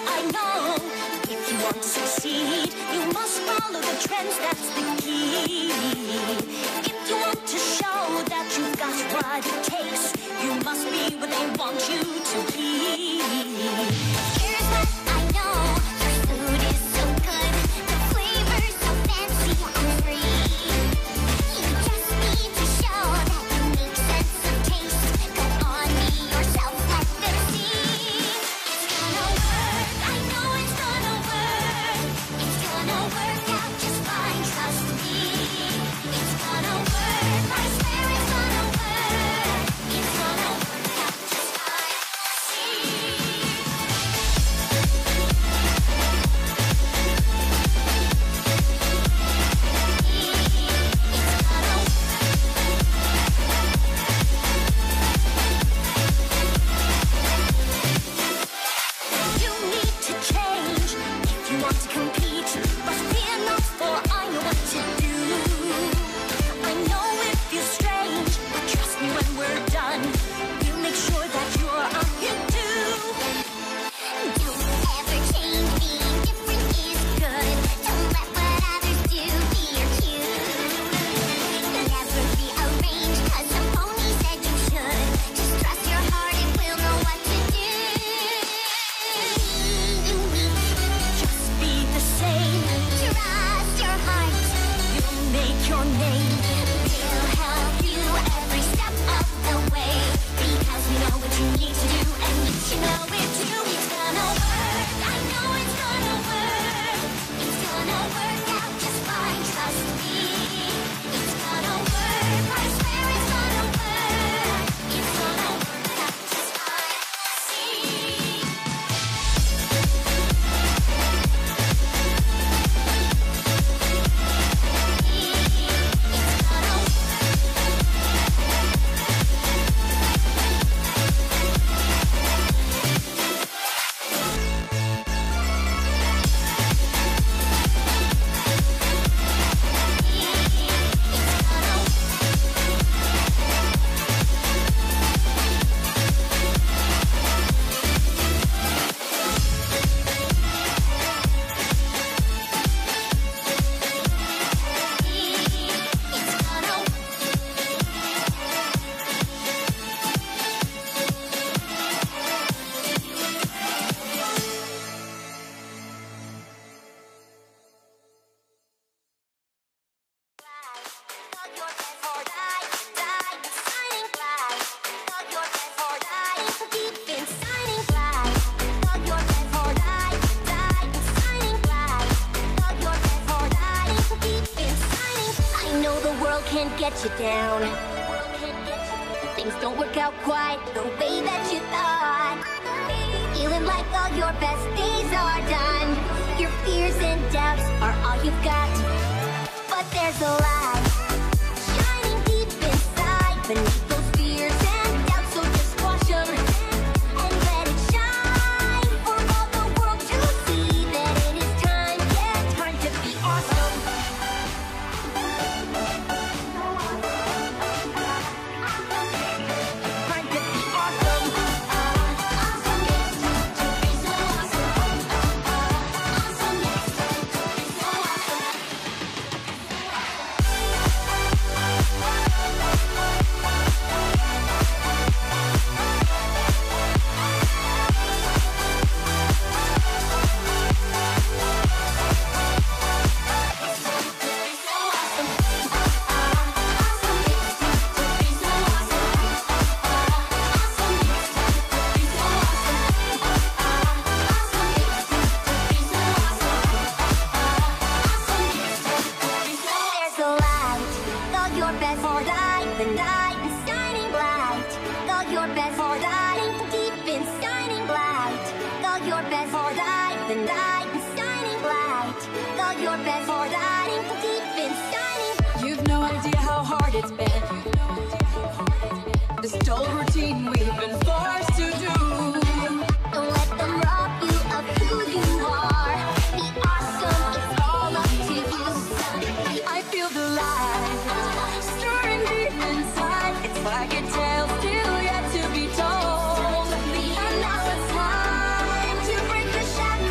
I know. If you want to succeed, you must follow the trends, that's the key. If you want to show that you've got what it takes, you must be what they want you to be. Here's what I know, your food is so good, the flavor's so fancy and free. You just need to show that you make sense of taste. Cut on me yourself, let them see. It's gonna work, I know it's gonna work. It's gonna work out just fine, trust me. It's gonna work, I swear it's gonna work. It's gonna work out just fine, see. You need to change if you want to compete, but fear not, for I know what to do. I know it feels strange, but trust me when we're done, we'll make sure that you're on your due. Don't ever change, being different is good. Don't let what others do be your cue. Never rearrange, 'cause some pony said you should. Just trust your heart, it will know what to do. Just be the same. Trust your heart, you'll make your name. We'll help you every step of the way, because we know what you need to do, and you should know it too. It's gonna work, I know it's gonna work. It's gonna work out just fine, trust me. It's gonna work, I swear it's gonna work. It's gonna work out just fine, see. Can't get you down. Things don't work out quite the way that you thought. Feeling like all your best days are done. Your fears and doubts are all you've got. But there's a light shining deep inside beneath those fears and doubts, so just squash them and let it shine for all the world to see that it is time, yeah, time to be awesome. Time to be awesome. Awesome, yes, to be so awesome. Awesome, yes, to be so awesome. You've no idea how hard it's been. This dull routine we've been forced to do. Don't let them rob you of who you are. Be awesome, it's all up to you. I feel the light stirring deep inside. It's like a tale still yet to be told. And now it's time to break the shadow.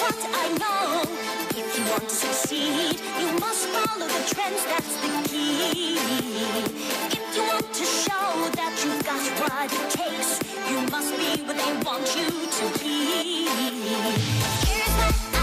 what I know. If you want to succeed, you must follow the trends, that's the key. If you want to show that you've got what it takes, you must be what they want you to be. Here's what